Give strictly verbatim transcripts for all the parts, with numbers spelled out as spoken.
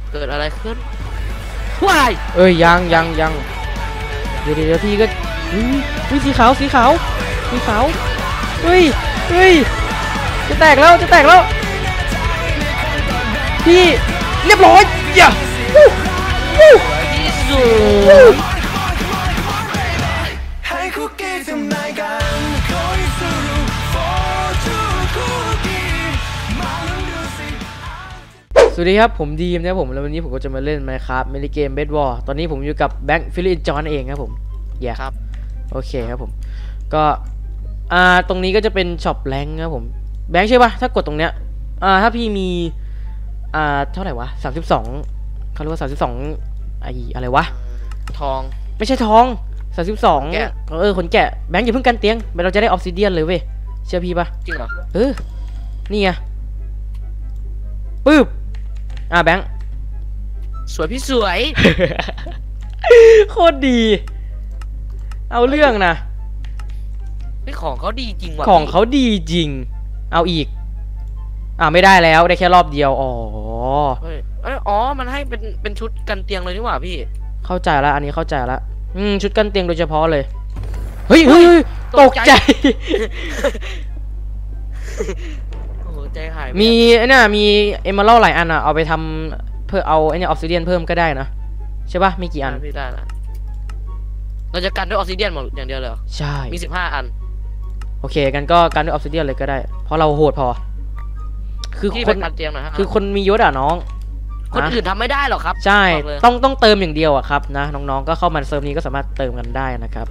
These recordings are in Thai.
เกิดอะไรขึ้นว้ายเอ้ยยังยังยังเดี๋ยวเดี๋ยวพี่ก็เฮ้ยเฮ้ยสีขาวสีขาวสีขาวเฮ้ยเฮ้ยจะแตกแล้วจะแตกแล้วพี่เรียบร้อยอย่าที่สุดสวัสดีครับผมดีมนะผมแล้ววันนี้ผมก็จะมาเล่น Minecraft มินิเกม Bed War ตอนนี้ผมอยู่กับแบงค์ฟิลิปจอนเองครับผมแย่ครับโอเคครับผมก็อ่าตรงนี้ก็จะเป็นช็อปแรงครับผมแบงค์ใช่ปะถ้ากดตรงเนี้ยอ่าถ้าพี่มีอ่าเท่าไหร่วะสามสิบสองเขาเรียกว่าสามสิบสองไออะไรวะทองไม่ใช่ทองสามสิบสองเออคนแกะแบงค์อย่าเพิ่งกันเตียงเราจะได้ออฟซิเดียนเลยเว้ยเชื่อพี่ปะจริงเหรอเออนี่ไงปึ๊บอ่ะแบงค์สวยพี่สวยโคตรดีเอาเรื่องนะนี่ของเขาดีจริงว่ะของเขาดีจริงเอาอีกอ่าไม่ได้แล้วได้แค่รอบเดียวอ๋อเฮ้ยอ๋อมันให้เป็นเป็นชุดกันเตียงเลยนี่หว่าพี่เข้าใจแล้วอันนี้เข้าใจแล้วอืมชุดกันเตียงโดยเฉพาะเลยเฮ้ยเฮ้ยตกใจใจหายมีไอ้นี่มีเอเมอรัลด์หลายอันอ่ะเอาไปทำเพื่อเอาไอ้นี่ออฟซิเดียนเพิ่มก็ได้นะใช่ป่ะมีกี่อันพี่ได้ละเราจะกันด้วยออฟซิเดียนหมดอย่างเดียวเลยใช่มีสิบห้าอันโอเคกันก็กันด้วยออฟซิเดียนเลยก็ได้เพราะเราโหดพอคือคนกันเตียงหน่อยฮะคือคนมียศอ่ะน้องคนอื่นทำไม่ได้หรอกครับใช่ต้องต้องเติมอย่างเดียวอ่ะครับนะน้องๆก็เข้ามาเซิร์ฟนี้ก็สามารถเติมกันได้นะครับ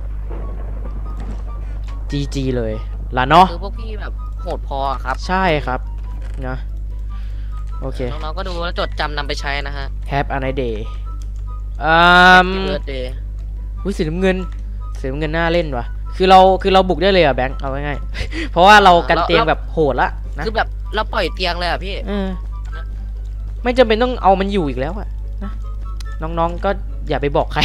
จีจีเลยล่ะเนาะคือพวกพี่แบบโหดพอครับใช่ครับนะโอเคน้องๆก็ดูแล้วจดจำนำไปใช้นะฮะ Have a nice day อืมวิสีน้ำเงินสีน้ำเงินน่าเล่นว่ะคือเราคือเราบุกได้เลยอ่ะแบงค์เอาง่ายๆเพราะว่าเรากันเตียงแบบโหดละนะคือแบบเราปล่อยเตียงเลยอ่ะพี่ไม่จำเป็นต้องเอามันอยู่อีกแล้วอ่ะนะน้องๆก็อย่าไปบอกใคร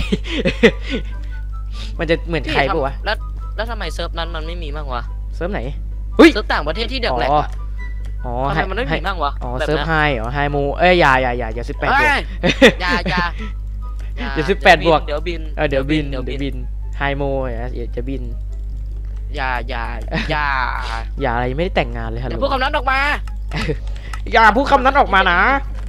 มันจะเหมือนใครปะวะแล้วแล้วทำไมเซิร์ฟนั้นมันไม่มีบ้างวะเซิร์ฟไหนเซิร์ฟต่างประเทศที่เด็กแหลกอ๋อทำไมมันไม่มีบ้างวะอ๋อเซิร์ฟไฮอ๋อไฮมูเอ้ยอย่าอย่าอย่าอย่าสิบแปดบวกอย่าอย่าอย่าสิบแปดบวกเดี๋ยวบินเออเดี๋ยวบินเดี๋ยวบินไฮมูอย่าจะบินอย่าอย่าอย่าอย่าอะไรไม่ได้แต่งงานเลยฮัลโหลพูดคำนั้นออกมาอย่าพูดคำนั้นออกมานะ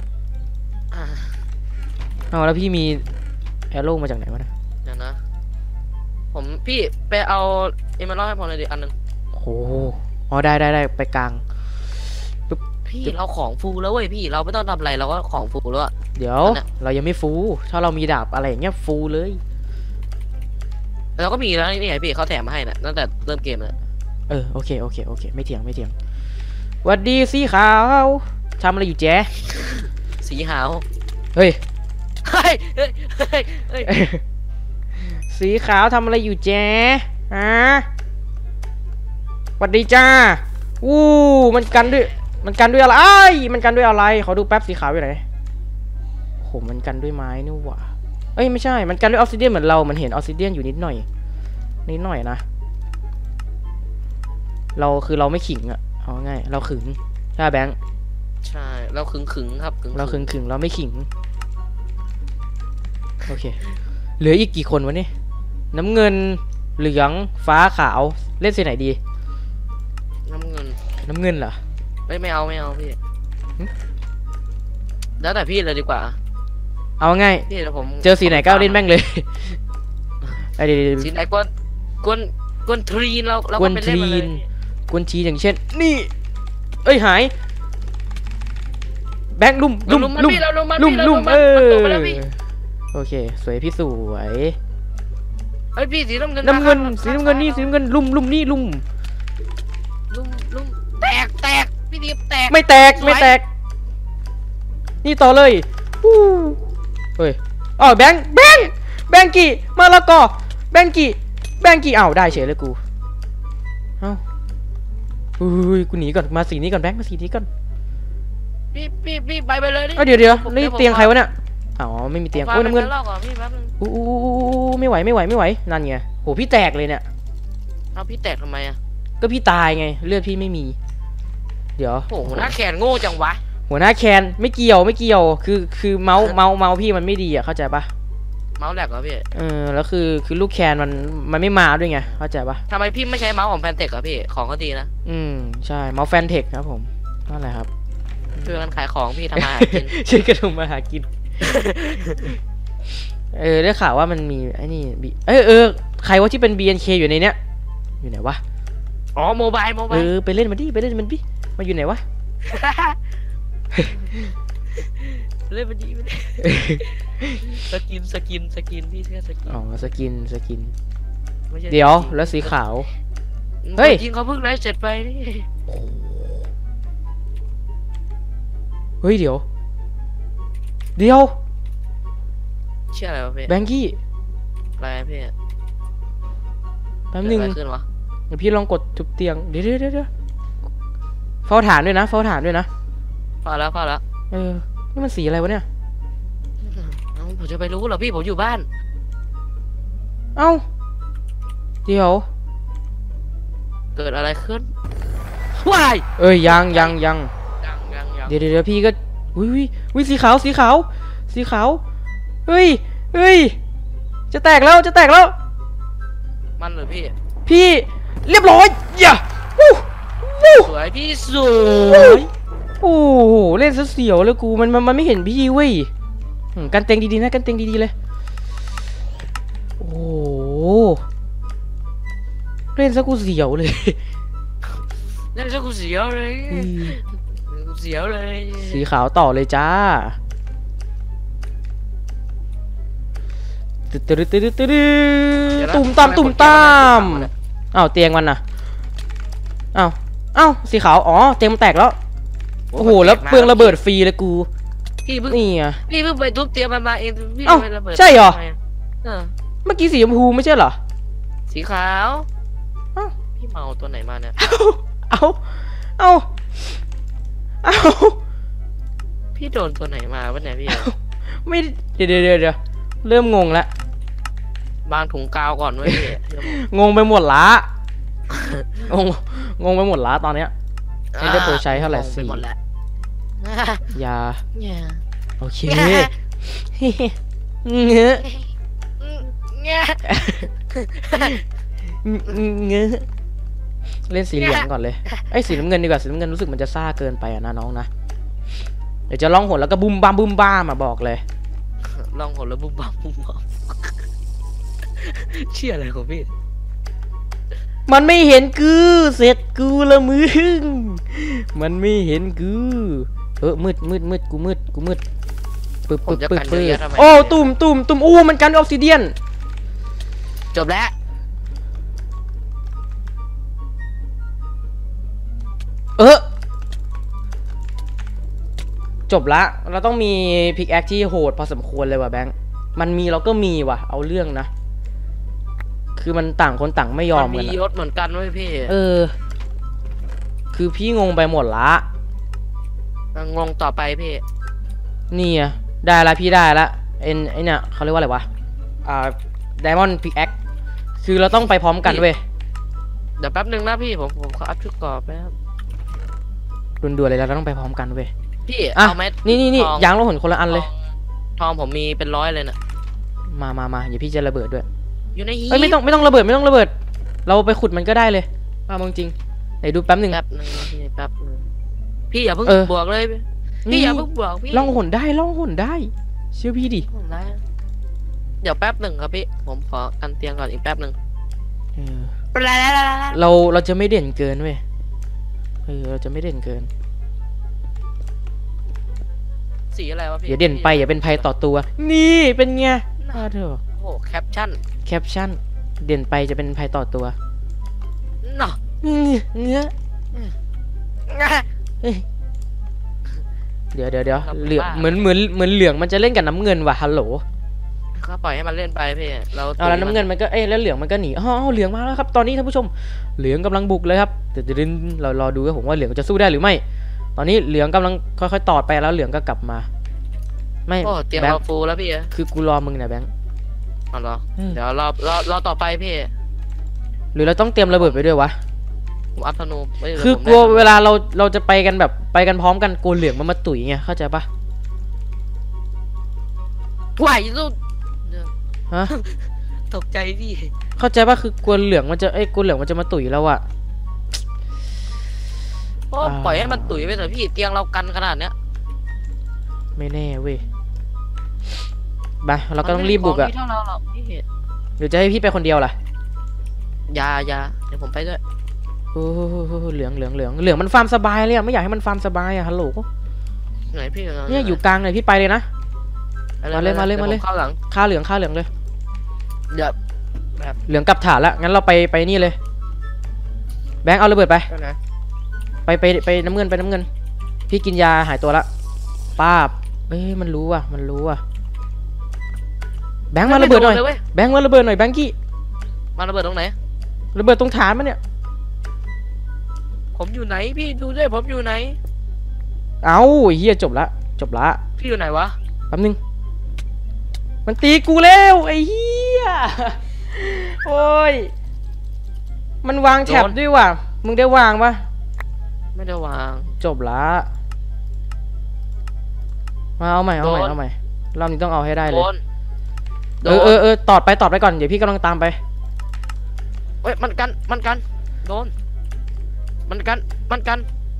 เอาแล้วพี่มีแอโร่มาจากไหนวะนะเดี๋ยวนะผมพี่ไปเอาเอเมอรัลด์ให้ผมเลยดิอันนึงโอ้อ๋อได้ได้ได้ไปกลางพี่เราของฟูแล้วเว้ยพี่เราไม่ต้องทำอะไรเราก็ของฟูแล้วเดี๋ยวเรายังไม่ฟูถ้าเรามีดาบอะไรอย่างเงี้ยฟูเลยเราก็มีแล้วนี่ไงพี่เขาแถมมาให้นะตั้งแต่เริ่มเกมเลยเออโอเคโอเคโอเคไม่เถียงไม่เถียงวัดดีสีขาวทำอะไรอยู่แจ๊สีขาวเฮ้ยเฮ้ยเฮ้ยเฮ้ยสีขาวทำอะไรอยู่แจ๊ฮะวัดดีจ้าวู้มันกันด้วยมันกันด้วยอะไรมันกันด้วยอะไรขอดูแป๊บสีขาวอยู่ไหนโหมันกันด้วยไม้นี่หว่าเอ้ยไม่ใช่มันกันด้วยออฟซิเดียนเหมือนเรามันเห็นออฟซิเดียนอยู่นิดหน่อยนิดหน่อยนะเราคือเราไม่ขิงอะเอาง่ายเราขึงใช่แบงค์ใช่เราขึงขึงครับเราขึงขึงเราไม่ขิงโอเคเหลืออีกกี่คนวะนี่น้ำเงินเหลืองฟ้าขาวเล่นสีไหนดีน้ำเงินน้ำเงินเหรอไม่ไม่เอาไม่เอาพี่แล้วแต่พี่เลยดีกว่าเอาง่ายพี่ผมเจอสีไหนก็เล่นแม่งเลยไอ้ดิสีไหนกวนกวนกวนทรีนเราเรากวนทรีนกวนทีอย่างเช่นนี่เอ้ยหายแบงค์ลุ่มลุ่มลุ่มลุ่มลุ่มเออโอเคสวยพี่สวยไอ้พี่สีน้ำเงินน้ำเงินสีน้ำเงินนี่สีน้ำเงินลุ่มลุ่มนี่ลุ่มลุ่มลุ่มแตกแตกพี่ดิบแตกไม่แตกไม่แตกนี่ต่อเลยฮู้เฮ้ยอ๋อแบงค์แบงค์แบงกี้มาละกอแบงกี้แบงกี้อ้าวได้เฉยเลยกูเอ้าอุ้ยกูหนีก่อนมาสีนี้ก่อนแบงค์มาสีนี้ก่อนพี่พี่พี่ไปไปเลยดิเดี๋ยวเดี๋ยวนี่เตียงใครวะเนี่ยอ๋อไม่มีเตียงโอ้น้ำเงินอู้ไม่ไหวไม่ไหวไม่ไหวนั่นไงโหพี่แตกเลยเนี่ยเอาพี่แตกทำไมอ่ะก็พี่ตายไงเลือดพี่ไม่มีเดี๋ยวโหหน้าแขนโง่จังวะโหหัวหน้าแคนไม่เกี่ยวไม่เกี่ยวคือคือเมาส์เมาส์เมาส์พี่มันไม่ดีอ่ะเข้าใจปะเมาส์แหลกเหรอพี่เออแล้วคือคือลูกแคนมันมันไม่มาด้วยไงเข้าใจปะทำไมพี่ไม่ใช้เมาส์ของแพนเทคเหรอพี่ของก็ดีนะอืมใช่เมาส์แฟนเทคครับผมนั่นแหละครับช่วยกันขายของพี่ทำมาหากินช่วยกันทำมาหากิน เออได้ข่าวว่ามันมีไอ้นี่บีเออเออใครว่าที่เป็น บี เอ็น เค อยู่ในเนี้ยอยู่ไหนวะอ๋อโมบายโมบาเอย อไปเล่นมันดิไปเล่นมันดิมันอยู่ไหนวะเล่นมันดีมันดีสกินสกินสกินพี่แค่สกินอ๋อสกินสกินไม่ใช่เดี๋ยวแล้วสีขาว เฮ้เฮ้ยยจริงเขาเพิ่งไลฟ์เสร็จไปนี่เฮ้ยเดี๋ยวเดี๋ยวเชื่ออะไรวะพี่แบงกี้อะไรพี่แป๊บนึงเกิดอะไรขึ้นวะเดี๋ยวพี่ลองกดทุบเตียงเดี๋ยวเดี๋ยวเดี๋ยวเฝ้าฐานด้วยนะเฝ้าฐานด้วยนะพอแล้วพอแล้วเออนี่มันสีอะไรวะเนี่ยเอ้าผมจะไปรู้เหรอพี่ผมอยู่บ้านเอ้าเดี๋ยวเกิดอะไรขึ้นว้ายเอ้ยยังยังยังยังยังยังเดี๋ยวเดี๋ยวเดี๋ยวพี่ก็อุ้ยอุ้ยอุ้ยสีขาวสีขาวสีขาวเฮ้ยเฮ้ยจะแตกแล้วจะแตกแล้วมันเหรือพี่พี่เรียบร้อยอย่าวู้วู้สวยพี่สวยโอ้โหเล่นซะเสียวเลยกูมันมันมันไม่เห็นพี่เว้ยอืมกันเต็งดีๆนะกันเต็งดีๆเลยโอ้โหเล่นซะกูเสียวเลยนั่นจะกูเสียวเลยกูเสียวเลยสีขาวต่อเลยจ้าตึ๊ดตึ๊ดตึ๊ดตึ๊ดตึ๊ดตุ่มตามตุ่มตามอ้าวเตียงมันน่ะอ้าวอ้าวสีขาวอ๋อเตียงมันแตกแล้วโอ้โหแล้วเปลืองระเบิดฟรีเลยกูพี่เพิ่งนี่อ่ะพี่เพิ่งไปทุบเตียงมันมาเองพี่เอ้าไประเบิดใช่เหรอทำไมะเออเมื่อกี้สีชมพูไม่ใช่เหรอสีขาวเอ้าพี่เมาตัวไหนมาเนี่ยเอาเอาเอาพี่โดนตัวไหนมาวะเนี่ยพี่ไม่เดี๋ยวเดี๋ยวเดี๋ยวเดี๋ยวเริ่มงงแล้วบางถุงกาวก่อนเว้ยพี่งงไปหมดละงงงงไปหมดละตอนเนี้ย ไม่ได้โปรใช้เท่าไหร่งงปสี่หมดแล้วยาเนี่ยโอเคเงื้อเนี่ยเงื้อเล่นสีเหลืองก่อนเลยไอ้ยสีน้ำเงินดีกว่าสีน้ำเงินรู้สึกมันจะซ่าเกินไปอะนะน้องนะเดี๋ยวจะล่องหนแล้วก็บุ้มบ้ามบุ้มบ้ามมาบอกเลยลองหดแล้วบุ้มบัมบุ้มบัมเชื่ออะไรของพี่มันไม่เห็นกูเสร็จกูละมึงมันไม่เห็นกูเออมืดมืดมืดกูมืดกูมืดปึ๊บผมปึ๊บจะปึ๊บกันปึ๊เยอะบๆทำไมโอ้ตุ่มตุ่มตุ่มอู้มันกันออกซิเดียนจบแล้วเออจบละเราต้องมีพิกแอคที่โหดพอสมควรเลยว่ะแบงค์มันมีเราก็มีว่ะเอาเรื่องนะคือมันต่างคนต่างไม่ยอมมันกันมีอะยศเหมือนกันเว้ยพี่เออ คือพี่งงไปหมดละงงต่อไปพี่นี่อะได้ละพี่ได้ละเอ็นไอเนี่ยเขาเรียกว่าอะไรวะอ่าไดมอนด์พิกแอคคือเราต้องไปพร้อมกันเว้ยเดี๋ยวแป๊บนึงนะพี่ผมผมขออัพชุดก่อนแป๊บด่วนๆเลยเราต้องไปพร้อมกันเว้ยพี่อ่ะเอาไหมนี่นี่นี่ทองยางลงหนคนละอันเลยทองผมมีเป็นร้อยเลยน่ะมามามาเดี๋ยวพี่จะระเบิดด้วยอยู่ในหีบเอ้ยไม่ต้องไม่ต้องระเบิดไม่ต้องระเบิด เราไปขุดมันก็ได้เลยมาจริงๆไหนดูแป๊บหนึ่งแป๊บนึงนะพี่แป๊บนึงพี่อย่าเพิ่งเออบวกเลยพี่อย่าเพิ่งบวกพี่ล่องหนได้ล่องหนได้ เชื่อพี่ดิผมได้เดี๋ยวแป๊บหนึ่งครับพี่ผมขอกันเตียงก่อนอีกแป๊บหนึ่งเออไปแล้วแล้วแล้วแล้วเราเราจะไม่เด่นเกินเว้ยเออเราจะไม่เด่นเกินสีอะไรวะพี่อย่าเด่นไปอย่าเป็นภัยต่อตัว นี่เป็นไงอ้าวเถอะโอ้โหแคปชั่นแคปชั่นเด่นไปจะเป็นภัยต่อตัวเนาะเงื้อเงื้อเอ้ยเดี๋ยวเดี๋ยวเดี๋ยวเหลืองเหมือนเหมือนเหมือนเหลืองมันจะเล่นกับน้ำเงินว่ะฮัลโหลก็ปล่อยให้มันเล่นไปพี่เราเอาแล้วน้ำเงินมันก็เอ้ยแล้วเหลืองมันก็หนีอ๋อเหลืองมาแล้วครับตอนนี้ท่านผู้ชมเหลืองกำลังบุกเลยครับเดี๋ยวเดี๋ยวเรารอดูครับผมว่าเหลืองจะสู้ได้หรือไม่ ตอนนี้เหลืองกำลังค่อยๆตอดไปแล้วเหลืองก็กลับมา ไม่โอ้เตียงแบงเราค์ฟูแล้วพี่คือกูรอมึงนะแบงค์เอาเหรออืมเดี๋ยวรอรอรอต่อไปพี่หรือเราต้องเตรียมระเบิดไปด้วยวะผมอัพธนูไว้ดี๋ยคือผมกลัวได้เวลาเราเราจะไปกันแบบไปกันพร้อมกันกลัวเหลืองมันมาตุ๋ยไงเข้าใจปะไหวลูกฮะตกใจพี่เข้าใจปะคือกลัวเหลืองมันจะเอ้ยกลัวเหลืองมันจะมาตุ๋ยเราอะก็ปล่อยให้มันตุ๋ยไปเถอะพี่เตียงเรากันขนาดเนี้ยไม่แน่เว้ยไปเราก็ต้องรีบบุกอะมันไม่ได้ของที่เท่าเราหรอกพี่เดี๋ยวจะให้พี่ไปคนเดียวล่ะอยาอยาเดี๋ยวผมไปด้วยโอ้โหเหลืองเหลืองเหลืองเหลืองมันฟาร์มสบายเลยอะไม่อยากให้มันฟาร์มสบายอะฮัลโหลไหนพี่เนี่ยอยู่กลางเลยพี่ไปเลยนะ มาเลยมาเลยมาเลยเข้าหลังค่าเหลืองค่าเหลืองเลยเดี๋ยวเหลืองกลับฐานละงั้นเราไปไปนี่เลยแบงค์เอาระเบิดไปไปไหนไปไปไปน้ำเงินไปน้ำเงินพี่กินยาหายตัวละป้าบเอ้ยมันรู้ว่ะมันรู้ว่ะแบงค์มาระเบิดหน่อยไม่โลยแบงค์มาระเบิดหน่อยแบงค์กี้มาระเบิดตรงไหนระเบิดตรงฐานมันเนี่ยผมอยู่ไหนพี่ดูด้วยผมอยู่ไหนเอาเฮียจบละจบละพี่อยู่ไหนวะแป๊บนึงมันตีกูแล้วไอ้เฮียโอ้ยมันวางแท็บด้วยว่ะมึงได้วางปะไม่ได้วางจบละมาเอาใหม่เอาใหม่โดนเอาใหม่รอบนี้ต้องเอาให้ได้เลโดยนเออเออเออตอดไปตอดไปก่อนเดี๋ยวพี่กำลังตามไปเฮ้ยมันกันมันกันโดนมันกันมันกัน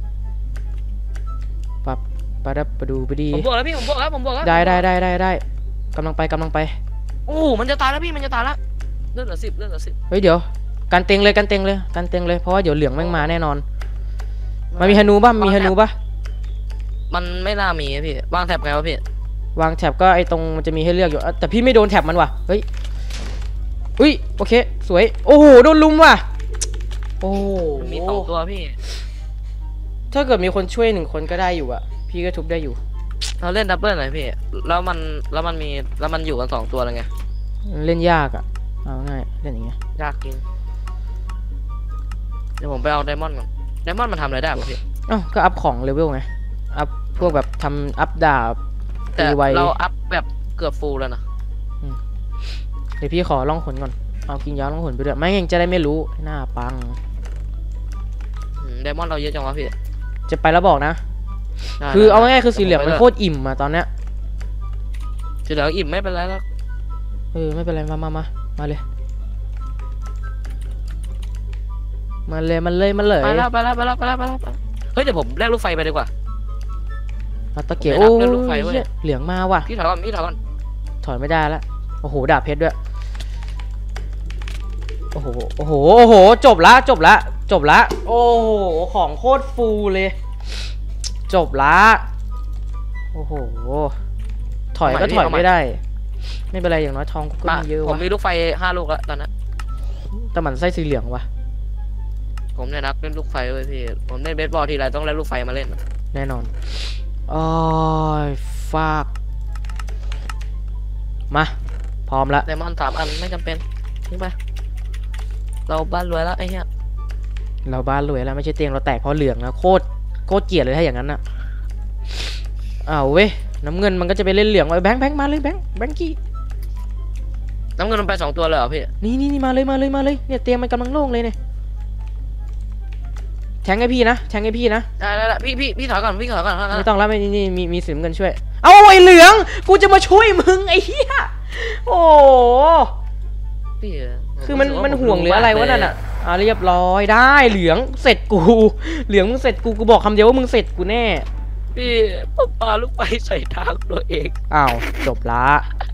ปับปะดับปะดูไปดีผมบอกแล้วพี่ผมบอกแล้วผมบอกแล้วได้ได้ได้ได้ได้กำลังไปกำลังไปโอ้มันจะตายแล้วพี่มันจะตายแล้วเลือดเหลือสิบเลือดเหลือสิบเฮ้ยเดี๋ยวกันเต็งเลยกันเต็งเลยกันเต็งเลยเพราะว่าเดี๋ยวเหลืองแม่งมาแน่นอนมันมีธนูป่ะมีธนูป่ะมันไม่น่ามีพี่วางแถบไงวะพี่วางแท็บก็ไอ้ตรงมันจะมีให้เลือกอยู่เอ้าแต่พี่ไม่โดนแท็บมันว่ะเฮ้ยอุ้ยโอเคสวยโอ้โหโดนลุมว่ะโอ้โหมันมีสองตัวพี่ถ้าเกิดมีคนช่วยหนึ่งคนก็ได้อยู่อะพี่ก็ทุบได้อยู่เราเล่นดับเบิลหน่อยพี่แล้วมันแล้วมันมีแล้วมันอยู่กันสองตัวเลยไงเล่นยากอะเอาง่ายเล่นอย่างเงี้ยยากจริงเดี๋ยวผมไปเอาไดมอนด์ก่อนไดมอนด์มันทำอะไรได้ป่ะพี่เอ้าก็อัพของเลเวลไงอัพพวกแบบทำอัพดาบแต่ตีไวเราอัพแบบเกือบฟูลแล้วนะเดี๋ยวพี่ขอล่องหนก่อนเอากินยาล่องหนไปด้วยไม่งั้นจะได้ไม่รู้หน้าปังไดมอนด์เราเยอะจังวะพี่จะไปแล้วบอกนะได้คือได้เอาง่ายๆคือสีเหลืองดี๋ยวมันผโคไปตรอิ่มอะตอนเนี้ยสีเหลืองอิ่มไม่เป็นไรแล้วเออไม่เป็นไรมามามามาเลยมาเลยมาเลยมาเลยไปแล้วไปแล้วไปแล้วไปแล้วไปแล้วไปแล้วเฮ้ยเดี๋ยวผมแลกลูกไฟไปดีกว่าเอาตะเกียบผมโอ้ได้รับเลือดลูกไฟเว้ยยเหลืองมาว่ะพี่ถอยก่อนพี่ถอยก่อนถอยไม่ได้ละโอ้โหดาบเพชรด้วยโอ้โหโอ้โหโอ้โหจบละจบละจบละโอ้โหของโคตรฟูเลย จบละโอ้โหถอยก็ถอยไม่ได้ ไม่เป็นไรอย่างน้อยทองกูก็มามีเยอะผมวะมีลูกไฟห้าลูกแล้วตอนนั้นแต่มันไส้สีเหลืองวะผมเนี่ยนักเล่นลูกไฟเว้ยพี่ผมเล่นเบสบอลทีไรต้องเล่นลูกไฟมาเล่นแน่นอนโอ้ยฟากมาพร้อมละไดมอนด์สามอันไม่จำเป็นทิ้งไปเราบ้านรวยแล้วไอ้เหี้ยเราบ้านรวยแล้วไม่ใช่เตียงเราแตกเพราะเหลืองนะโคตรโคตรเกลียดเลยถ้าอย่างนั้นนะอ้าวเว้ยน้ำเงินมันก็จะไปเล่นเหลืองไอ้แบงค์แบงค์มาเลยแบงค์แบงค์กี้น้ำเงินมันไปสองตัวเลยเหรอพี่นี่นี่นี่มาเลยมาเลยมาเลยเนี่ยเตียงมันกำลังโล่งเลยเนี่ยแทงให้พี่นะแทงให้พี่นะได้ได้ได้พี่พี่พี่ถอยก่อนพี่ถอยก่อนถอยก่อนไม่ต้องแล้วไม่นี่นี่มีมีสีน้ำเงินช่วยเอาไอ้เหลืองกูจะมาช่วยมึงไอ้เหี้ยโอ้พี่คือมันมันห่วงหรืออะไรวะนั่นอ่ะอ่าเรียบร้อยได้เหลืองเสร็จกูเหลืองมึงเสร็จกูกูบอกคำเดียวว่ามึงเสร็จกูแน่พี่ผมปาลูกไฟใส่ทางตัวเองอ้าวจบละ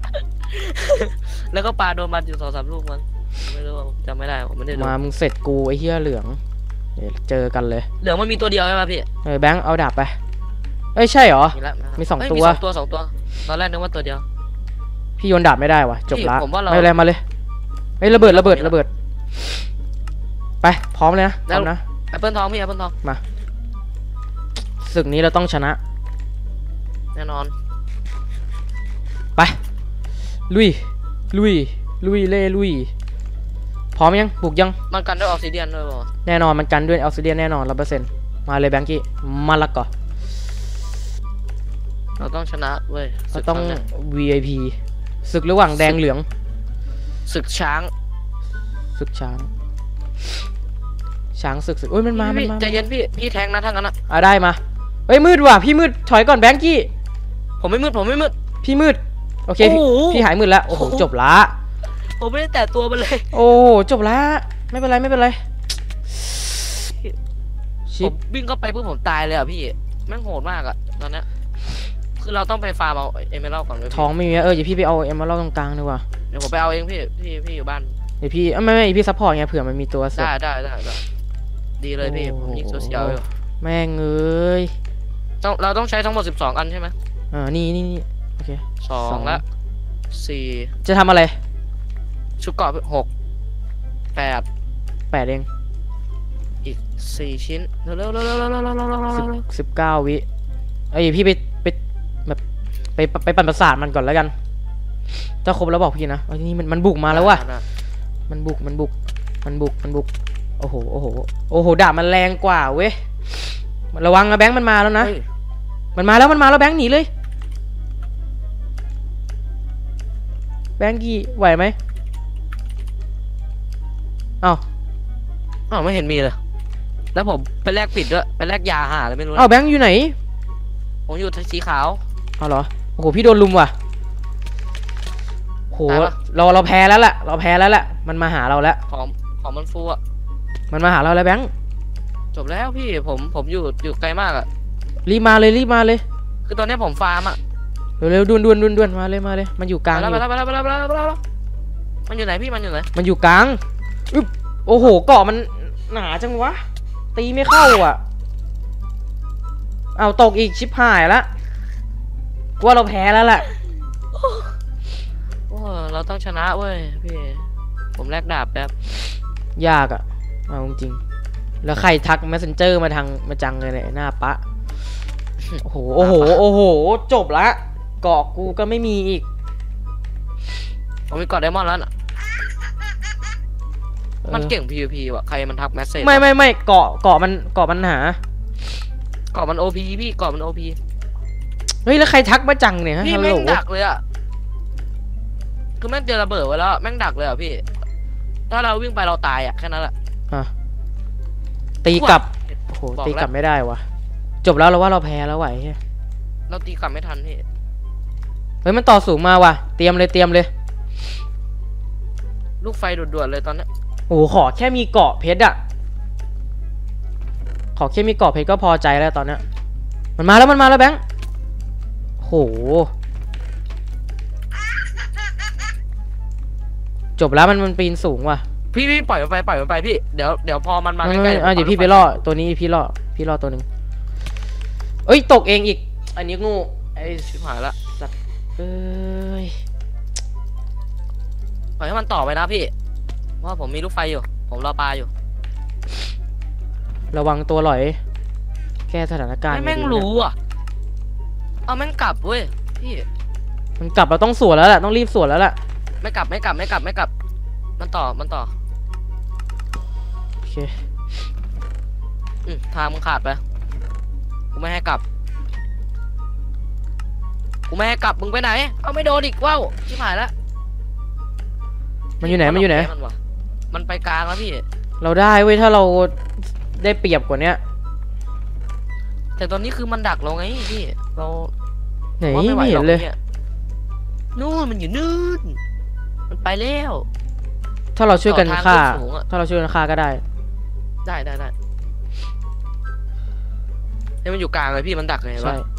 แล้วก็ปาโดนมันอยู่สองสามลูกมันไม่รู้จำไม่ได้ผมไม่ได้ดูมามึงเสร็จกูไอ้เหี้ยเหลืองเดี๋ยวเจอกันเลยเหลืองมันมีตัวเดียวใช่ไหมพี่เออแบงค์เอาดาบไปเอ้ยใช่เหรอมีแล้วมีสองเยตัวมีสองตัวสองตัวตอนแรกนึกว่าตัวเดียวพี่โยนดาบไม่ได้วะจบละพี่ผมว่าเราไม่เป็นไรมาเลยเฮ้ยระเบิดระเบิดระเบิดไปพร้อมเลยนะพร้อมนะแอปเปิลทองพี่แอปเปิลทองศึกนี้เราต้องชนะแน่นอนไปลุยลุยลุยเล่ลุยพร้อมยังบุกยังมันกันด้วยออกซิเดียนด้วยป่ะแน่นอนมันกันด้วยออกซิเดียนแน่นอนร้อยเปอร์เซ็นต์มาเลยแบงกี้มาละก่อนเราต้องชนะเว้ยเราต้องศึกครั้เนี้ยวี ไอ พี ศึกระหว่างแดงเหลืองศึกช้างศึกช้างช้างศึกศึกโอ้ยมันมามันพี่มาใจเย็นพี่พี่แทงนะทั้งนั้นอะอ่ะได้มาเฮ้ยมืดว่ะพี่มืดถอยก่อนแบงกี้ผมไม่มืดผมไม่มืดพี่มืดโอเคโอ้พี่โหพี่หายมืดแล้วโอ้โหโอ้โหจบละผมไม่ได้แตะตัวมันเลยโอ้จบละไม่เป็นไรไม่เป็นไรผชิปมวิ่งเข้าไปเพื่อผมตายเลยอ่ะพี่แม่งโหดมากอ่ะตอนเนี้ยคือเราต้องไปฟาร์มเอาเอเมอรัลก่อนเลยท้องไม่มีอะเออเดี๋ยวพี่ไปเอาเอ็มมาเล่าตรงกลางดีกว่าเดี๋ยวผมไปเอาเองพี่พี่พี่อยู่บ้านเดี๋ยวพี่เอ้ยไม่ไม่พี่ซัพพอร์ตไงเผื่อมันมีตัวเสริมได้ได้ได้ได้ดีเลยพี่ผมยิงโซเชียลอยู่แม่งเอ้ยต้องเราต้องใช้ทั้งหมดสิบสองอันใช่ไหมอ่านี่นี่นี่โอเคสอสอง งละสี่จะทำอะไรชุดเกราะหกแปดแปดเองอีกสี่ชิ้นเร็วเร็วเร็วเร็วเร็วเร็วเร็วเร็วเร็วสิบเร็วสิบเก้าวิเอ้ยพี่ไปไปแบบไปไปปั่นประสาทมันก่อนแล้วกันถ้าครบแล้วบอกพี่นะเอ้ยนี่มันมันบุกมาแล้วว่ะได้มันบุกมันบุกมันบุกมันบุกโอ้โหโอ้โหโอ้โหดาบมันแรงกว่าเว้ยระวังนะแบงค์มันมาแล้วนะเฮ้ยมันมาแล้วมันมาแล้วแบงค์หนีเลยแบงค์กี่ไหวไหมเอ้าอ้าวไม่เห็นมีเลย แล้วผมไปแลกปิดด้วยไปแลกยาหาอะไรไม่รู้นะเอ้าแบงค์อยู่ไหนผมอยู่สีขาวเอาเหรอโอ้โหพี่โดนลุมว่ะโหตายปะเราเราแพ้แล้วแหละเราแพ้แล้วแหละมันมาหาเราแล้วของของมันฟูอ่ะมันมาหาเราแล้วแบงค์จบแล้วพี่ผมผมอยู่อยู่ไกลมากอ่ะรีบมาเลยรีบมาเลยคือตอนนี้ผมฟาร์มอ่ะเร็วเร็วด่วนด่วนด่วนด่วนมาเลยมาเลยมันอยู่กลางไปอแล้วยู่ไปแล้วไปแล้วไปแล้วไปแล้วไปแล้วมันอยู่ไหนพี่มันอยู่ไหนมันอยู่กลางอึ๊บโอ้โหเกาะมันหนาจังวะตีไม่เข้าอ่ะเอาตกอีกชิบหายละกูว่าเราแพ้แล้วแหละโอ้เราต้องชนะเว้ยพี่ผมแลกดาบแป๊บยากอ่ะเอาจริงๆแล้วใครทัก messenger มาทางมาจังเลยเนี่ยหน้าปะโอ้โหโอ้โหโอ้โหจบละเกาะกูก็ไม่มีอีกผมมีกอดไดมอนด์แล้วน่ะเออมันเก่ง พี วี พี ว่ะใครมันทักแมสเซจไม่ไม่ไม่เกาะเกาะมันเกาะมันหากอดมัน โอ พี พี่กอดมัน โอ พีเฮ้ยแล้วใครทักมาจังเนี่ยฮะพี่ฮัลแม่โหลงดักเลยอ่ะคือแม่งเจอระเบิดไว้แล้วแม่งดักเลยอ่ะพี่ถ้าเราวิ่งไปเราตายอ่ะแค่นั้นแหละอ่ะตีกลับโอ้โหบอกแล้วตีกลับไม่ได้วะจบแล้วเราว่าเราแพ้แล้วไหวเฮ้ยเราตีกลับไม่ทันพี่เฮ้ยมันต่อสูงมาว่ะเตรียมเลยเตรียมเลยลูกไฟด่วนๆเลยตอนเนี้ยโอ้โหขอแค่มีเกาะเพชรอะขอแค่มีเกาะเพชรก็พอใจแล้วตอนเนี้ยมันมาแล้วมันมาแล้วแบงค์โหจบแล้วมันมันปีนสูงว่ะพี่พี่ปล่อยมันไปปล่อยมันไปพี่เดี๋ยวเดี๋ยวพอมันมาไม่ใกล้ไม่ๆอ่ะเดี๋ยวพี่ไปล่อตัวนี้พี่ล่อพี่ล่อตัวหนึ่งเอ้ยตกเองอีกอันนี้งูไอ้ชิบหายละเอ้ยปล่อยให้มันต่อไปนะพี่เพราะว่าผมมีลูกไฟอยู่ผมรอปลาอยู่ระวังตัวหลอยแก้สถานการณ์ไม่แม่งดีๆนะรู้อ่ะเอาแม่งกลับเว้ยพี่มันกลับเราต้องสวนแล้วแหละต้องรีบสวนแล้วแหละไม่กลับไม่กลับไม่กลับไม่กลับ มันต่อมันต่อโอเคอืมทางมึงขาดไปกูไม่ให้กลับกูไม่ให้กลับมึงไปไหนเอาไม่โดนอีกว้าวชิบหายแล้วมันอยู่ไหนมันอยู่ไหนมันวะมันไปกลางแล้วพี่เราได้เว้ยถ้าเราได้เปรียบกว่าเนี้ยแต่ตอนนี้คือมันดักเราไงพี่เราไหนว่าไม่ไหวไม่หเห็รอกนเลยเนี่ยนู่นมันอยู่นู่นมันไปแล้วถ้าเราช่วยกันต่อทางฆ่าขึ้นสูงอะถ้าเราช่วยกันฆ่าก็ได้ได้ได้ได้ให้มันอยู่กลางเลยพี่มันดักเลยเห็นใช่ปะ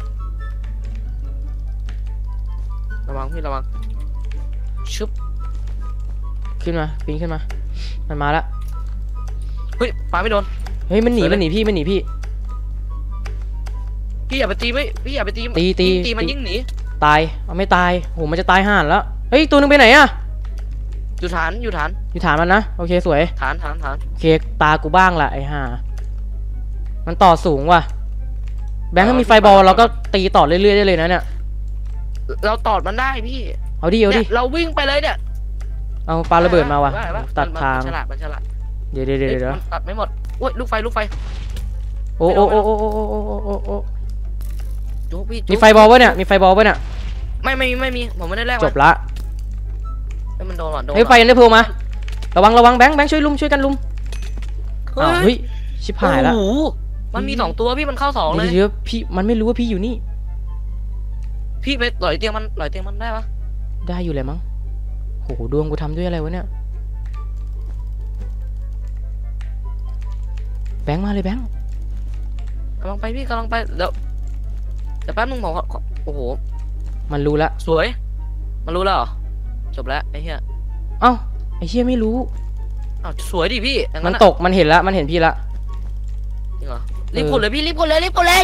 ระวังพี่ระวังชุบขึ้นมาปีนขึ้นมามันมาแล้วเฮ้ยปาไม่โดนเฮ้ยมันหนีสวยเลยมันหนีพี่มันหนีพี่พี่อย่าไปตีไม่พี่อย่าไปตีตีตียิ่งตีมันตียิ่งหนีตายเอาไม่ตายโหมันจะตายห่านแล้วเฮ้ยตัวนึงไปไหนอะอยู่ฐานอยู่ฐานอยู่ฐานมันนะโอเคสวยฐานฐานฐานโอเคตากูบ้างละไอ้ห่ามันต่อสูงว่ะแบงค์ถ้ามีไฟบอลเราก็ตีต่อเรื่อยๆได้เลยนะเนี่ยเราตอดมันได้พี่เอาดิเอาดินี่ยเราวิ่งไปเลยเนี่ยเอาปาระเบิดมาว่ะได้ปะตัดมันทางมันฉลาดมันฉลาดเดี๋ยวเดี๋ยวเดี๋ยวเฮ้ยเดี๋ยวมันตัดไม่หมดโอ้ยลูกไฟลูกไฟโอ้โอ้โอ้โอ้โอ้โอ้โอ้โอ้โอ้จุกพี่จุ๊มีไฟบอลปะเนี่ยมีไฟบอลปะเนี่ยไม่ไม่ไม่มีผมไม่ได้แลกจมันบละเฮ้ยมันโดนว่ะโดนเฮ้ยไฟว่ะยันได้โผล่มาระวังระวังแบงค์แบงค์ช่วยลุมช่วยกันลุมเฮ้อ้าวย เฮ้ยชิบหายแล้วโอ้โหมันมีสองตัวพี่มันเข้าสองเลยเดี๋ยวพี่มันไม่รู้ว่าพี่อยู่นี่พี่ไปหล่อยเตียงมันหล่อยเตียงมันได้ปะได้อยู่เลยมั้งโหดวงกูทำด้วยอะไรวะเนี่ยแบงค์มาเลยแบงค์กำลังไปพี่กำลังไปเดี๋ยวเดี๋ยวแป๊บนึงผมขอโอ้โหมันรู้ละสวยมันรู้แล้วเหรอจบแล้วไอ้เหี้ยเอ้าไอ้เชี่ยไม่รู้อ้าวสวยดิพี่อย่างมันั้น นอะตกมันเห็นละมันเห็นพี่ละจริงเหรอรีบกดเลยพี่รีบกดเลยรีบกดเลย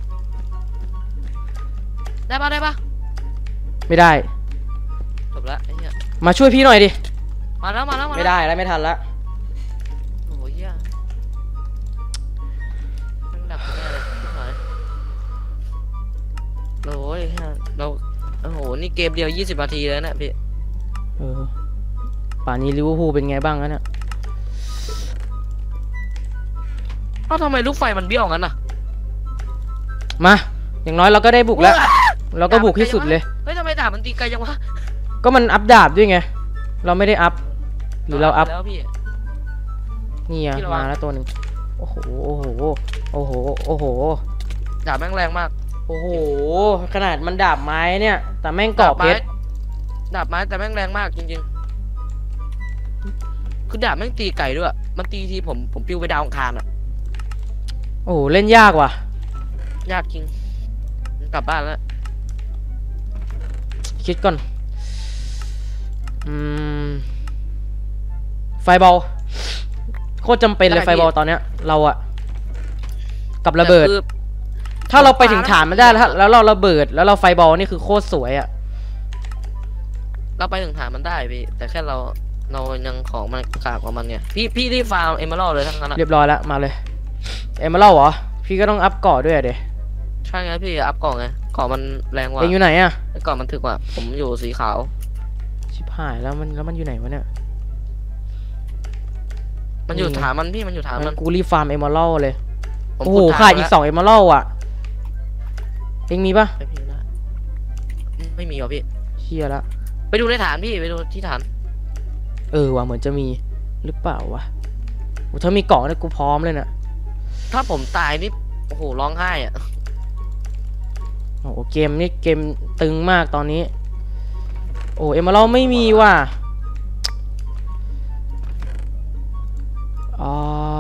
ได้ปะได้ปะไม่ได้จบแล้วไอ้เหี้ยมาช่วยพี่หน่อยดิมาแล้วมาแล้วมาไม่แล้วได้แล้วไม่ทันละโอ้โหเหี้ยมันดับไม่ได้เลยหายโอ้ยเหี้ยเราโอ้โหนี่เกมเดียวยี่สิบนาทีแล้วเนี่ยพี่เออป่านนี้ลิเวอร์พูลเป็นไงบ้างนะเนี่ยเอ้าทำไมลูกไฟมันเบี้ยวงั้นน่ะมาอย่างน้อยเราก็ได้บุกแล้วเราก็บุกที่สุดเลยเฮ้ยทำไมดาบมันตีไกลจังวะก็มันอัพดาบด้วยไงเราไม่ได้อัพหรือเราอัพแล้วพี่นี่อะพี่ระวังมาแล้วตัวหนึ่งโอ้โหโอ้โหโอ้โหโอ้โหดาบแม่งแรงมากโอ้โหขนาดมันดาบไม้เนี่ยแต่แม่งเกาะเพชรดาบไม้แต่แม่งแรงมากจริงๆคือดาบแม่งตีไก่ด้วยมันตีทีผมผมปิวไปดาวอังคารอ่ะโอ้โหเล่นยากว่ะยากจริงกลับบ้านแล้วคิดก่อนอืมไฟบอลโคตรจำเป็นเลยไฟบอลตอนเนี้ยเราอะกับระเบิดแต่คือถ้าเราไปถึงฐานมันได้แล้วแล้วเราระเบิดแล้วเราไฟบอลนี่คือโคตรสวยอะเราไปถึงฐานมันได้พี่แต่แค่เราเรายังของมันกากกว่ามันเนี่ยพี่พี่ที่ฟาร์มเอเมอรัลเลยทั้งนั้นอะเรียบร้อยแล้วมาเลยเอ็มมาเล่าเหรอพี่ก็ต้องอัพเกาะด้วยอะเดี๋ยใช่ไงพี่อัพกล่องไงกล่องมันแรงกว่าเองอยู่ไหนอะไอ้กล่องมันถึกกว่าผมอยู่สีขาวชิบหายแล้วมันแล้วมันอยู่ไหนวะเนี่ยมันอยู่ฐานมันพี่มันอยู่ฐานงั้มันนกูรีบฟาร์มเอ็มมาเล่าเลยผมโอ้โหขุฐนขาดอีกแล้วสองเอ็มมาเล่าอะเองมีปะไม่พี่นะไม่มีหรอพี่เชี่ยละไปดูในฐานพี่ไปดูที่ฐานเออว่ะเหมือนจะมีหรือเปล่าวะโอ้ถ้ามีเกาะเนี่ยกูพร้อมเลยน่ะถ้าผมตายนี่โอ้โหร้องไห้อะโอ้โหเกมนี่เกมตึงมากตอนนี้โอ้เอ็มมาเล่าไม่มีว่ะอ๋อ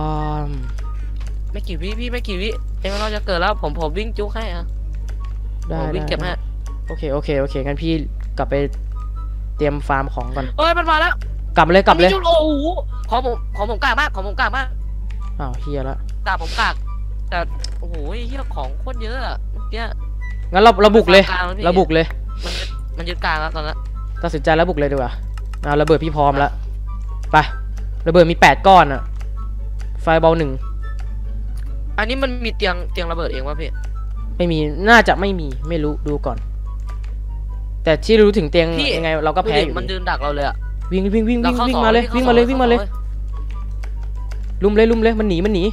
ไม่กี่วิพี่ไม่กี่วิเอ็มเราจะเกิดแล้วผมผมวิ่งจุกให้อะได้ผมวิ่งได้เก็บให้โอเคโอเคโอเคงั้นพี่กลับไปเตรียมฟาร์มของก่อนเอ้ยมันมาแล้วกลับมาเลยกลับเลยมันมีจุดโอ้โหของผมของผมกากมากของผมกากมากอ้าวเฮียละดาบผมกากแต่โอ้โหเฮียของโคตรเยอะอะเมื่อกี้งั้นเราเราบุกเลยกลางแล้วพี่เราบุกเลยมันยึดมันยึดกลางแล้วตอนนั้นตัดสินใจแล้วบุกเลยดีกว่าเอาระเบิดพี่พร้อมแล้วไประเบิดมีแปดก้อนอะไฟบอลหนึ่งอันนี้มันมีเตียงเตียงระเบิดเองวะพี่ไม่มีน่าจะไม่มีไม่รู้ดูก่อน แต่ที่รู้ถึงเตียงพี่ยังไงเราก็แพ้อยู่มันดียืนดักเราเลยอะวิ่งวิ่งวิ่งเราวิ่งเข้าวิ่งสองมาเลยพี่วิ่งข้มาเลยสอวิ่งมาเลยข้สอลุมเลยลุมเลยมันหนีมันหนี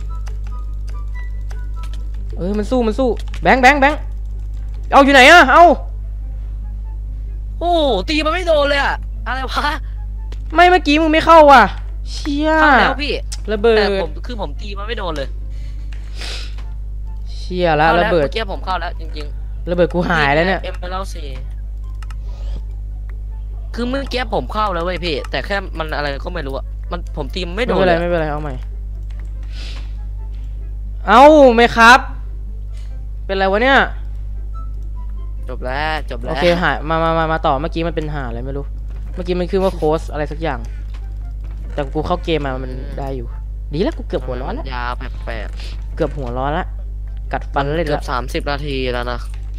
เออมันสู้มันสู้แบงค์แบงค์แบงค์เอาอยู่ไหนอะเอาโอ้โหตีมันไม่โดนเลยอะอะไรวะไม่เมื่อกี้มึงไม่เข้าว่ะเชี่ยเข้าแล้วพี่ระเบิแต่ดผมคือผมตีมันไม่โดนเลยเชี่ยแล้วข้าระเบิดมื่อกี้ผมเข้าแล้วจริงระเบิดกูๆหายแล้วเนี่ยเอ็มเบลสี่คือเมื่อกี้ผมเข้าแล้วเว้ยพี่ แต่แค่มันอะไรก็ไม่รู้อะมันผมตีมันไม่โดไม่นเป็นไรเลยไม่เป็นไรเอาใหม่เอาไหมครับ เป็นไรวะเนี่ยจบแล้วจบแล้วโอเคหายมามามามาต่อเมื่อกี้มันเป็นหาอะไรไม่รู้เมื่อกี้มันคือว่าโค้ชอะไรสักอย่าง แต่กูเข้าเกมมามันได้อยู่ ดีแล้วกูเกือบหัวร้อนแล้วยาวแปลกเกือบหัวร้อนละกัดฟันเล่นเกือละบสามสิบนาทีแล้วนะ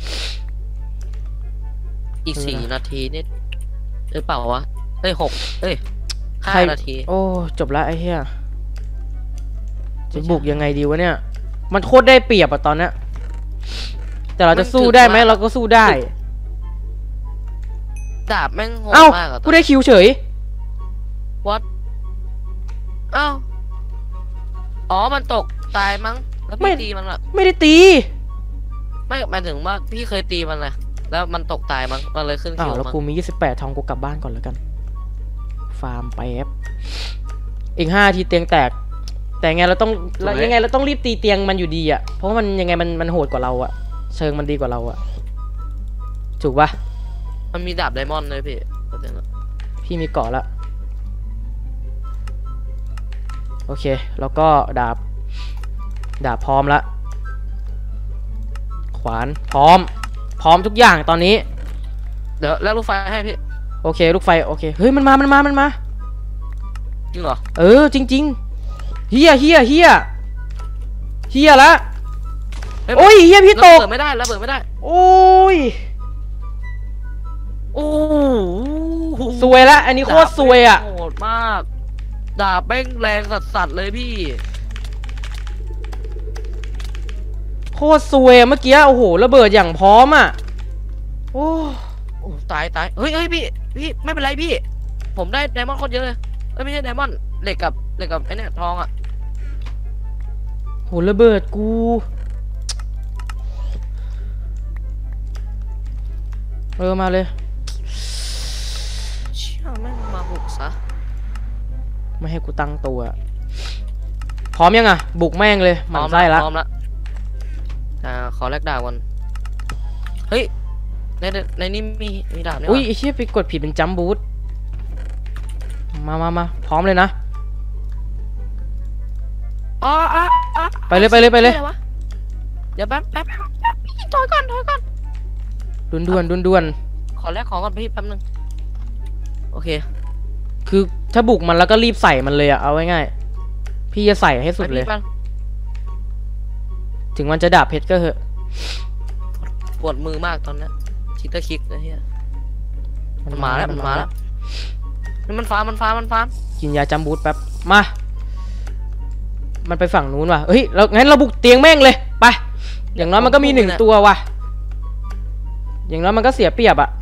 อีกเออสี่นาทีนี่หรือเปล่าวะเอ้ยหกเอ้ยห้าใครนาทีโอ้จบละไอ้เหี้ยจะบุกยังไงดีวะเนี่ย มันโคตรได้เปรียบอะตอนเนี้ยแต่เราจะสู้ได้ไหมเราก็สู้ได้ดาบแม่งโหดเอ้ามากอะกูได้คิวเฉยวัดเอ้าอ๋อมันตกตายมั้งแล้วไม่พี่ตีมันอะไม่ได้ตีไม่หมายถึงว่าพี่เคยตีมันเลยแล้วมันตกตายมั้งมันเลยขึ้นอ้าคิววแล้วมั้งกูมียี่สิบแปดทองกูกลับบ้านก่อนแล้วกัน ฟาร์มแป๊บอีกห้าทีเตียงแตกแต่ไงเราต้องเรายังไงเราต้องรีบตีเตียงมันอยู่ดีอ่ะเพราะมันยังไงมันมันโหดกว่าเราอ่ะเชิงมันดีกว่าเราอ่ะถูกปะมันมีดาบไดมอนด์เลยพี่ประเด็นอะพี่มีเกาะแล้วโอเคแล้วก็ดาบดาบพร้อมละขวานพร้อมพร้อมทุกอย่างตอนนี้เดี๋ยวแล้วลูกไฟให้พี่โอเคลูกไฟโอเคเฮ้ยมันมามันมามันมาจริงเหรอเออจริงๆเฮียเฮียเฮียเฮียละเฮ้โอ้ยเฮียพี่ตระกเบิดไม่ได้ระเบิดไม่ได้โอ้ยโอ้โหซวยละอันนี้โคตรซวยอ่ะโหดมากดาบแม่งแรงสัสๆเลยพี่โคตรซวยอะเมื่อกี้โอ้โหระเบิดอย่างพร้อมอ่ะโอ้โอ้ตายตายเฮ้ยเฮ้ยพี่พี่ไม่เป็นไรพี่ ผมได้ไดมอนด์โคตรเยอะเลยเอ้ยไม่ใช่ไดมอนด์เหล็กกับเหล็กกับไอ้เนี่ยทองอ่ะโหระเบิดกูเออมาเลยเชี่ยแม่งมาบุกซะไม่ให้กูตั้งตัวพร้อมยังอ่ะบุกแม่งเลยหมันไส้ละพร้อมละอ่าขอแลกดาบก่อนเฮ้ยในในนี้มีมีดาบเนี่ยอุ้ยไอ้เชี่ยไปกดผิดเป็นจัมบูทมามามาพร้อมเลยนะอ๋ออ๋ออ๋อไปเลยไปเลยไปเลยอะไรวะเดี๋ยวแป๊บแป๊บแป๊บแป๊บพี่ถอยก่อนถอยก่อนด่วนด่วนด่วนด่วนขอแลกของก่อนพี่แป๊บนึงโอเคคือถ้าบุกมันแล้วก็รีบใส่มันเลยอะเอาง่ายๆพี่จะใส่ให้สุดเลยไปพี่แป๊บถึงมันจะดาบเพชรก็เหอะปวดมือมากตอนนี้คิกเตอร์คิกนะเฮียมันมาแล้วมันมาแล้วนี่มันฟ้ามันฟ้ามันฟ้ากินยาจัมบูทแป๊บมามันไปฝั่งนู้นว่ะเฮ้ยเรางั้นเราบุกเตียงแม่งเลยไปอย่างน้อยมันก็มีหนึ่งตัวว่ะอย่างน้อยมันก็เสียเปรียบอะ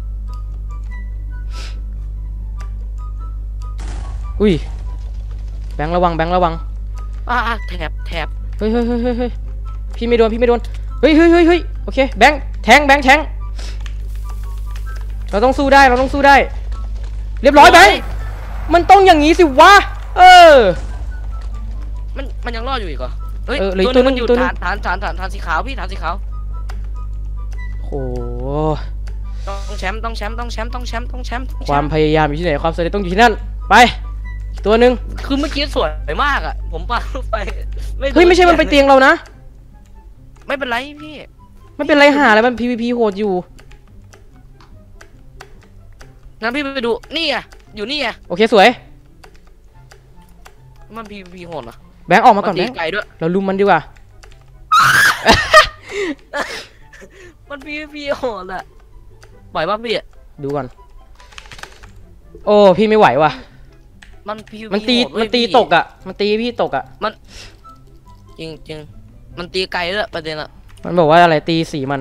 อุ้ยแบงค์ระวังแบงค์ระวังอ่าอ่าแถบแถบเฮ้ยเฮ้ยเฮ้ยเฮ้ยเฮ้ยพี่ไม่โดนพี่ไม่โดนเฮ้ยเฮ้ยเฮ้ยเฮ้ยโอเคแบงค์แทงแบงค์แทงเราต้องสู้ได้เราต้องสู้ได้เรียบร้อยแบงค์มันต้องอย่างนี้สิวะเออมันมันยังรอดอยู่อีกเหรอเฮ้ยเออเหลืออีกตัวตัวหนึ่นึงงมันอยู่ตัวหนึ่งฐานฐานฐานฐานฐานสีขาวพี่ฐานสีขาวโหต้องแชมป์ต้องแชมป์ต้องแชมป์ต้องแชมป์ต้องแชมป์ต้องแชป์ความพยายามอยู่ที่ไหนความสำเร็จต้องอยู่ที่นั่นไปอีกตัวหนึ่งคือเมื่อกี้สวยมากอ่ะผมปาลูกไปเฮ้ยไม่ใช่มันไปเตียงเรานะไม่เป็นไรพี่ไม่เป็นไรหาอะไรมัน พี วี พี โหดอยู่งั้นพี่ไปดูนี่อ่ะอยู่นี่อ่ะโอเคสวยมัน พี วี พี โหดเหรอแบงค์ออกมาก่อนตีแบงค์ไกลด้วยเราลุมมันดีกว่ามัน พี วี พี โหดอ่ะปล่อยป่ะพี่ดูก่อนโอ้พี่ไม่ไหวว่ะมัน พี วี พีมันตีโหดเว้ยมันตีพี่ตกอ่ะมันตีพี่ตกอ่ะจริงจริงมันตีไกลด้วยประเด็นอะมันบอกว่าอะไรตีสีมัน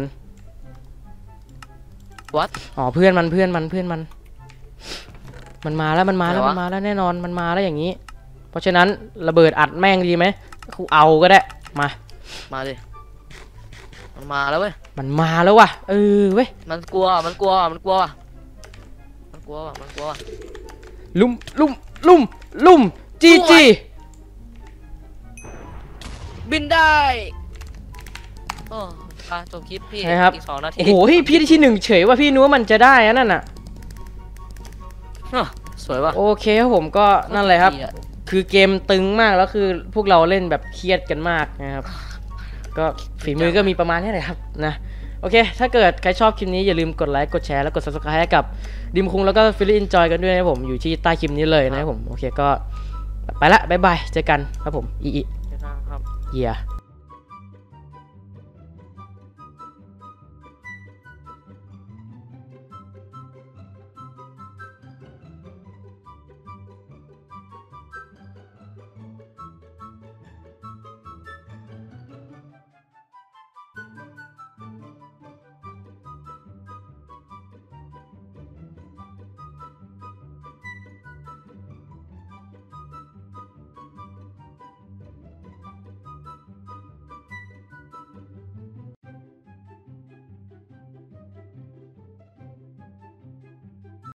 What อ๋อเพื่อนมันเพื่อนมันเพื่อนมัน มันมาแล้วมันมาแล้วไหนวะมันมาแล้วแน่นอนมันมาแล้วอย่างนี้ เพราะฉะนั้นระเบิดอัดแม่งดีไหมกูเอาก็ได้มามาดิมันมาแล้วเว้ยมันมาแล้วว่ะเออเว้ยมันกลัวมันกลัวมันกลัวมันกลัวว่ะมันกลัวว่ะลุ่มลุ่มลุ่มลุ่มจีจีบินได้โอ้อ่ะจบคลิปพี่ใช่ครับอีกสองนาทีโอ้โหพี่พี่ได้ที่หนึ่งเฉยว่าพี่นึกว่ามันจะได้อะนั่นน่ะอ้อสวยว่ะโอเคครับผมก็นั่นแหละครับดีอคือเกมตึงมากแล้วคือพวกเราเล่นแบบเครียดกันมากนะครับ ก็ฝีมือก็มีประมาณนี้แหละครับนะโอเค ถ้าเกิดใครชอบคลิปนี้อย่าลืมกดไลค์กดแชร์แล้วกด ซับสไครบ์ ให้กับดิมคุงแล้วก็ฟิลลี่อินจอยกันด้วยนะครับผมอยู่ที่ใต้คลิปนี้เลยนะครับผมโอเคก็ไปละบ๊ายบายเจอกันครับผมอีอีครับเยีย